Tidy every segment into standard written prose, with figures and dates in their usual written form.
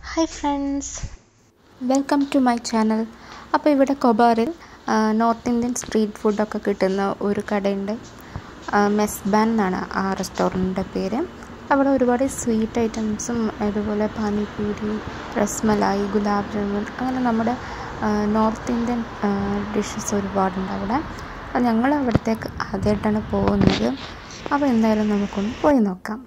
Hi friends, welcome to my channel. അപ്പോൾ ഇവിടെ കൊബാറിൽ north Indian street ഫുഡൊക്കെ കിട്ടുന്ന ഒരു കടയുണ്ട്. മെസ്ബാൻ എന്നാണ് ആ റെസ്റ്റോറൻറ്റിൻ്റെ പേര്. അവിടെ ഒരുപാട് സ്വീറ്റ് ഐറ്റംസും അതുപോലെ പാനിപൂരി, രസ്മലായി, ഗുലാബ് ജാമുൻ, അങ്ങനെ നമ്മുടെ നോർത്ത് ഇന്ത്യൻ ഡിഷസ് ഒരുപാടുണ്ട് അവിടെ. ഞങ്ങൾ അവിടത്തേക്ക് ആദ്യമായിട്ടാണ് പോകുന്നത്. അപ്പോൾ എന്തായാലും നമുക്കൊന്ന് പോയി നോക്കാം.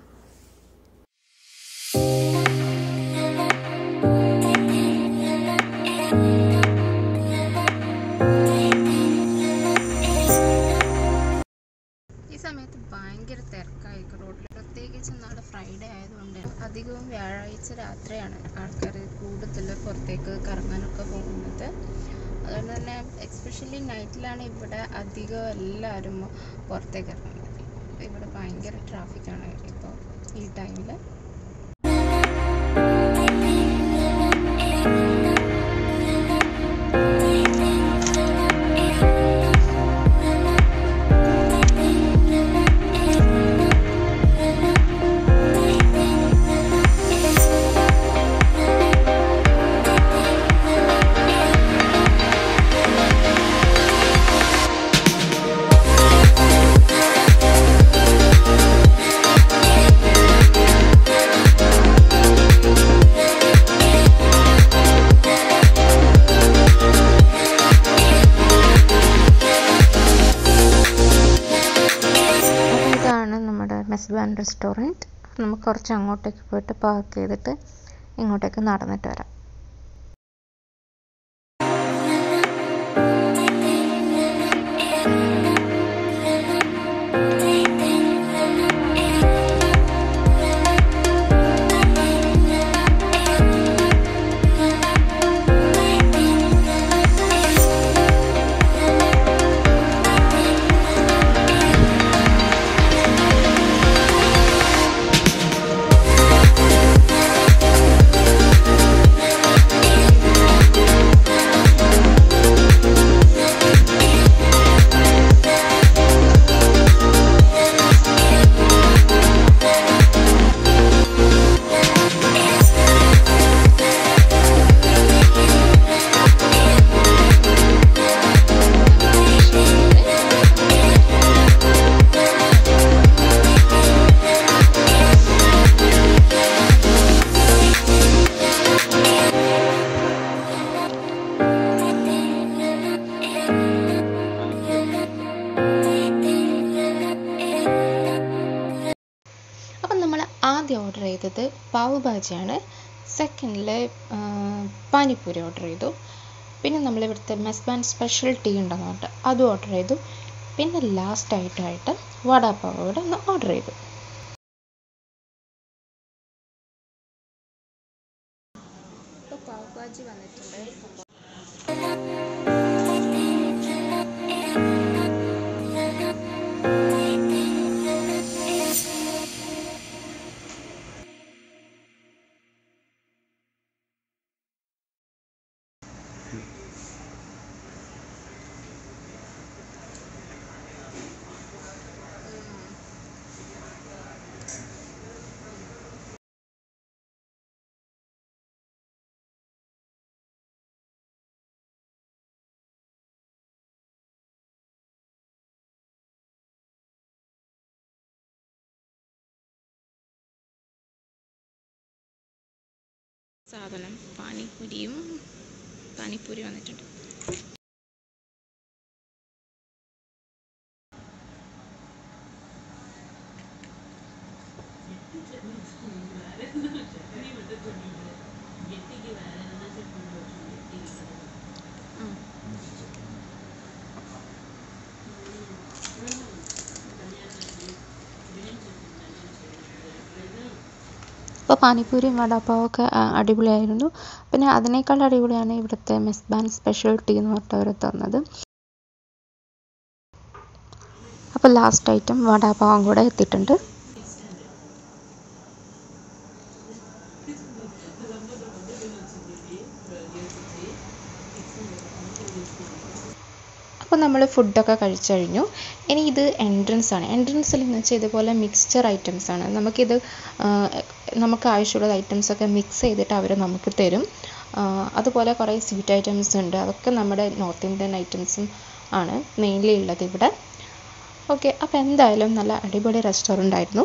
സമയത്ത് ഭയങ്കര തിരക്കായിരിക്കും റോഡിൽ, പ്രത്യേകിച്ച് നാളെ ഫ്രൈഡേ ആയതുകൊണ്ട്. അധികവും വ്യാഴാഴ്ച രാത്രിയാണ് ആൾക്കാർ കൂടുതൽ പുറത്തേക്ക് കറങ്ങാനൊക്കെ പോകുന്നത്. അതുകൊണ്ട് തന്നെ എക്സ്പെഷ്യലി നൈറ്റിലാണ് ഇവിടെ അധികം എല്ലാവരും പുറത്തേക്ക് ഇറങ്ങുന്നത്. ഇവിടെ ഭയങ്കര ട്രാഫിക്കാണ് ഇപ്പോൾ ഈ ടൈമിൽ. മെസ്ബാൻ റെസ്റ്റോറൻറ്റ്. നമുക്ക് കുറച്ച് അങ്ങോട്ടേക്ക് പോയിട്ട് പാർക്ക് ചെയ്തിട്ട് ഇങ്ങോട്ടേക്ക് നടന്നിട്ട് വരാം. ആദ്യം ഓർഡർ ചെയ്തത് പാവ് ഭാജിയാണ്. സെക്കൻഡിൽ പാനിപ്പൂരി ഓർഡർ ചെയ്തു. പിന്നെ നമ്മളിവിടുത്തെ മെസ്ബാൻ സ്പെഷ്യൽ ടീ ഉണ്ടെന്ന് പറഞ്ഞിട്ട് അതും ഓർഡർ ചെയ്തു. പിന്നെ ലാസ്റ്റ് ആയിട്ട് വടാപ്പാവ് കൂടെ ഒന്ന് ഓർഡർ ചെയ്തു. ഇപ്പോൾ പാവ് ഭാജി വന്നിട്ടുണ്ട്. സാധനം പാനിപ്പൂരി വന്നിട്ടുണ്ട്. അപ്പോൾ പാനിപ്പൂരിയും വടാപ്പാവൊക്കെ അടിപൊളിയായിരുന്നു. പിന്നെ അതിനേക്കാൾ അടിപൊളിയാണ് ഇവിടുത്തെ മെസ്ബാൻ സ്പെഷ്യൽ ടീ എന്ന് പറഞ്ഞവർ തന്നത്. അപ്പോൾ ലാസ്റ്റ് ഐറ്റം വടാപ്പാവും കൂടെ എത്തിയിട്ടുണ്ട്. അപ്പോൾ നമ്മൾ ഫുഡൊക്കെ കഴിച്ചു കഴിഞ്ഞു. ഇനി ഇത് എൻട്രൻസ് ആണ്. എൻട്രൻസിൽ എന്ന് വെച്ചാൽ ഇതുപോലെ മിക്സ്ചർ ഐറ്റംസ് ആണ്. നമുക്കിത് നമുക്ക് ആവശ്യമുള്ള ഐറ്റംസൊക്കെ മിക്സ് ചെയ്തിട്ട് അവർ നമുക്ക് തരും. അതുപോലെ കുറേ സ്വീറ്റ് ഐറ്റംസ് ഉണ്ട്. അതൊക്കെ നമ്മുടെ നോർത്ത് ഇന്ത്യൻ ഐറ്റംസും ആണ് മെയിൻലി ഉള്ളത് ഇവിടെ. ഓക്കെ, അപ്പോൾ എന്തായാലും നല്ല അടിപൊളി റെസ്റ്റോറൻ്റ് ആയിരുന്നു.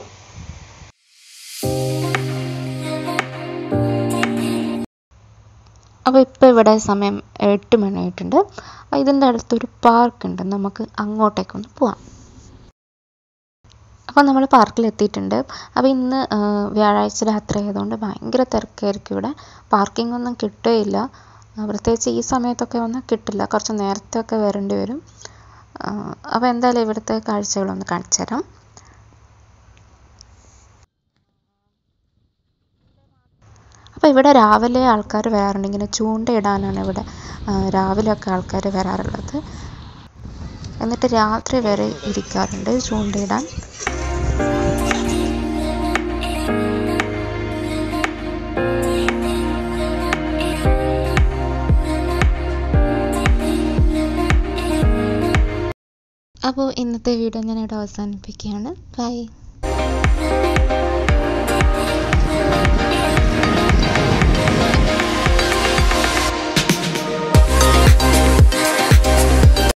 അപ്പോൾ ഇപ്പോൾ ഇവിടെ സമയം 8 മണിയായിട്ടുണ്ട്. ഇതിൻ്റെ അടുത്തൊരു പാർക്കുണ്ട്, നമുക്ക് അങ്ങോട്ടേക്കൊന്ന് പോവാം. അപ്പോൾ നമ്മൾ പാർക്കിൽ എത്തിയിട്ടുണ്ട്. അപ്പോൾ ഇന്ന് വ്യാഴാഴ്ച രാത്രി ആയതുകൊണ്ട് ഭയങ്കര തിരക്കായിരിക്കും ഇവിടെ. പാർക്കിംഗ് ഒന്നും കിട്ടുകയില്ല, പ്രത്യേകിച്ച് ഈ സമയത്തൊക്കെ ഒന്നും കിട്ടില്ല, കുറച്ച് നേരത്തെ ഒക്കെ വരേണ്ടി വരും. അപ്പോൾ എന്തായാലും ഇവിടുത്തെ കാഴ്ചകളൊന്ന് കാണിച്ചു തരാം. അപ്പോൾ ഇവിടെ രാവിലെ ആൾക്കാർ വരാറുണ്ട്, ഇങ്ങനെ ചൂണ്ടയിടാനാണ് ഇവിടെ രാവിലെയൊക്കെ ആൾക്കാർ വരാറുള്ളത്. എന്നിട്ട് രാത്രി വരെ ഇരിക്കാറുണ്ട് ചൂണ്ടയിടാൻ. അപ്പോൾ ഇന്നത്തെ വീഡിയോ ഞാൻ ഇവിടെ അവസാനിപ്പിക്കുകയാണ്. ബൈ.